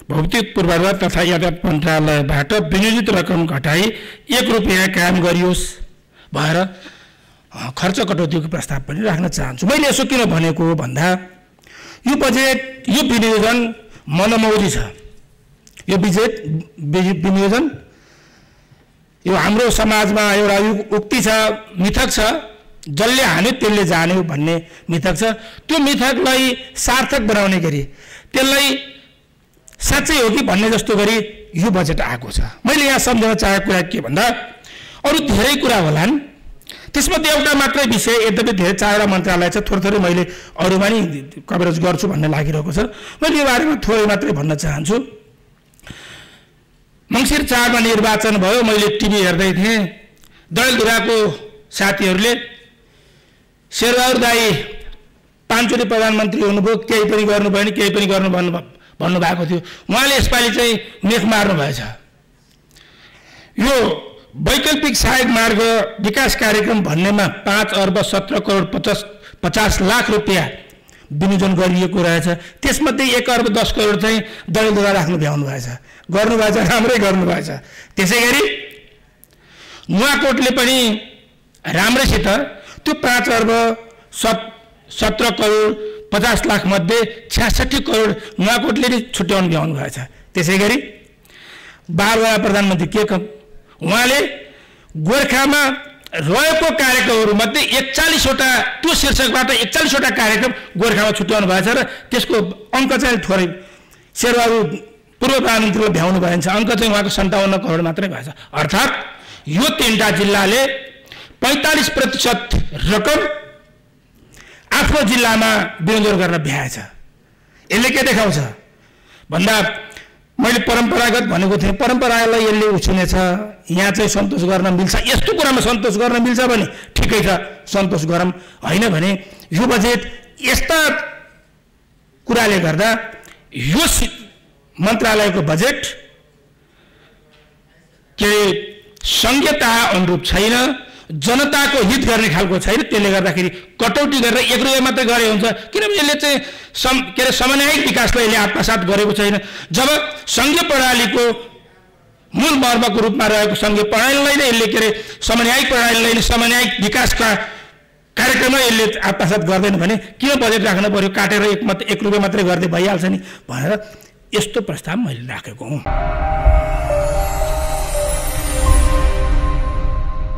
भौतिक पूर्वाधार तथा यातायात मन्त्रालयबाट विनियोजित रकम घटाई 1 रुपैयाँ कायम गरियोस् भएर खर्च कटौतीको प्रस्ताव पनि राख्न चाहन्छु। मैले यसो किन भनेको भन्दा यो बजेट यो विनियोजन मनमौजी छ। यो विनियोजन यो हाम्रो समाजमा एउटा उक्ति छ, मिथक छ, जसले हान्यो त्यसले जान्यो भन्ने मिथक छ। त्यो मिथकलाई सार्थक बनाउने गरी त्यसलाई साँच्चै हो कि भन्ने जस्तो गरी यो बजेट आएको छ। मैले यहाँ सम्झन चाहेको कुरा के भन्दा अरू धेरै कुरा होलान्, त्यसमध्ये एउटा मात्रै विषय, यद्यपि धेरै 4वटा मन्त्रालय छ, थोरै मैले अरूमा नि कभरेज गर्छु भन्ने लागिरहेको छ। मैले यो बारेमा थोरै मात्रै भन्न चाहन्छु। मङ्सिर 4 मा निर्वाचन भयो, मैले टिभी हेर्दै थिएँ। दलधुराको साथीहरूले शेरबहादुर दाई 5 चोटि प्रधानमन्त्री हुनुभयो, केही पनि गर्नु भएन, केही पनि गर्नु भन्नुभएको थियो। उहाँले यसपालि चाहिँ मेख मार्नु भएछ। यो वैकल्पिक सहायक मार्ग विकास कार्यक्रम भन्नेमा 5 अर्ब 17 करोड 50 लाख रुपियाँ विनियोजन गरिएको रहेछ। त्यसमध्ये 1 अर्ब 10 करोड चाहिँ दलधुरा राख्नु भ्याउनु भएछ, गर्नुभएछ, राम्रै गर्नुभएछ। त्यसै गरी नुवाकोटले पनि राम्रैसित त्यो 5 अर्ब 17 करोड 50 लाख मध्ये 66 करोड नुवाकोटले नै छुट्याउनु भ्याउनु भएछ। त्यसै गरी 12वटा प्रधानमन्त्री के उहाँले गोर्खामा रहेको कार्यक्रमहरूमध्ये 41वटा त्यो शीर्षकबाट 41वटा कार्यक्रम गोर्खामा छुट्याउनु भएछ र त्यसको अङ्क चाहिँ थोरै शेरबहादुर पूर्व प्रधानमन्त्रीले भ्याउनु भएछ। अङ्क चाहिँ उहाँको 57 करोड मात्रै भएछ। अर्थात् यो 3टा जिल्लाले 45% रकम आफ्नो जिल्लामा विनियोजन गर्न भ्याएछ। यसले के देखाउँछ भन्दा मैले परम्परागत भनेको थिएँ, परम्परालाई यसले उछिनेछ। यहाँ चाहिँ सन्तोष गर्न मिल्छ, यस्तो कुरामा सन्तोष गर्न मिल्छ भने ठिकै छ, सन्तोष गरौँ। होइन भने यो बजेट यस्ता कुराले गर्दा यो मन्त्रालयको बजेट के संहिता अनुरूप छैन, जनताको हित गर्ने खालको छैन। त्यसले गर्दाखेरि कटौती गरेर 1 रुपैयाँ मात्रै गरे हुन्छ, किनभने यसले चाहिँ समन्वयिक विकासलाई यसले आत्मसात गरेको छैन। जब संघीय प्रणालीको मूल मर्मको रूपमा रहेको संघीय प्रणालीलाई नै यसले समन्वयिक प्रणालीलाई नै समन्वयिक विकासका कार्यक्रममा यसले आत्मसात गर्दैन भने किन बजेट राख्नु पर्यो? काटेर 1 रुपैयाँ मात्रै गर्दै भइहाल्छ नि भनेर यस्तो प्रस्ताव मैले राखेको हुँ।